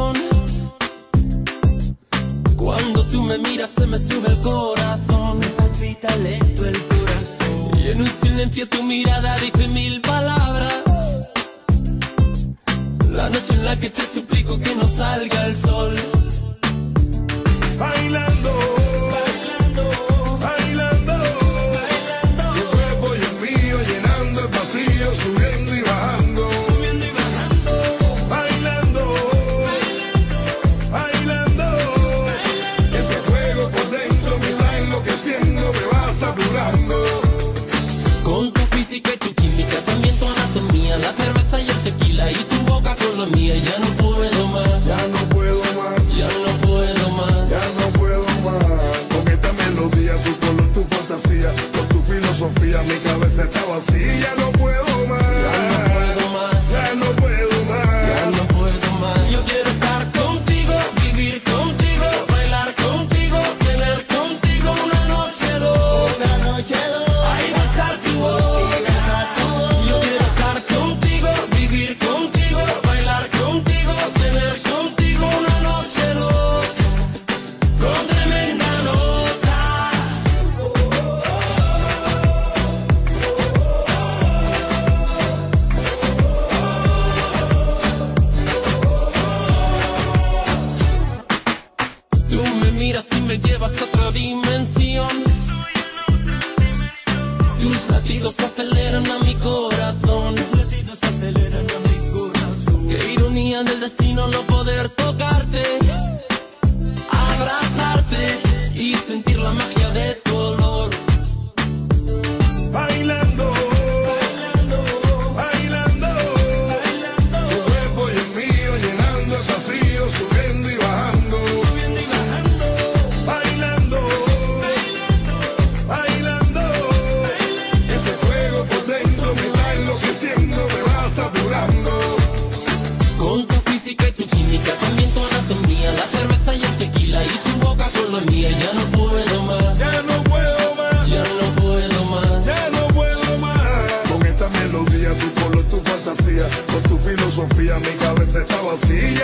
pasión. Cuando tú me miras se me sube el corazón, me palpita lento el corazón. y en un silencio tu mirada dice mil palabras. La noche en la que te suplico que no salga el sol. Bailando, Bailando, bailando, bailando, tu cuerpo y el mío llenando el vacío, subiendo y bajando. subiendo y bajando, Bailando, bailando, ese fuego por dentro me va enloqueciendo, me va saturando. Con tu física y tu química, también tu anatomía, la cerveza y el tequila y tu boca con la mía. Ya no puedo más, Ya no puedo más, ya no puedo más. ya no puedo más. Con esta melodía, tu color, tu fantasía, con tu filosofía, mi cabeza está vacía. Ya no puedo más, Ya no puedo más, ya no puedo ya más. no puedo más. Yo quiero estar contigo, vivir contigo, bailar contigo, tener contigo una noche loca. una noche loca, Ay, besar tu boca. Yo quiero estar contigo, vivir contigo, bailar contigo, tener contigo una noche loca, con tremenda nota. Tú me miras y me llevas a otra dimensión. Tus latidos aceleran a mi corazón. los latidos aceleran a mi corazón. Qué ironía del destino no poder tocarte, abrazarte y sentir la magia de tu olor. Bailando, Bailando, bailando, bailando, tu cuerpo y el mío llenando el vacío, subiendo y bajando. subiendo y bajando, Bailando, bailando, ese fuego por dentro me va enloqueciendo, me va saturando. Con tu física y tu química, también tu anatomía, la cerveza y el tequila y tu boca con la mía. Ya no puedo más, Ya no puedo más, ya no puedo más. ya no puedo más. Con esta melodía, tu color, tu fantasía, con tu filosofía, mi cabeza está vacía.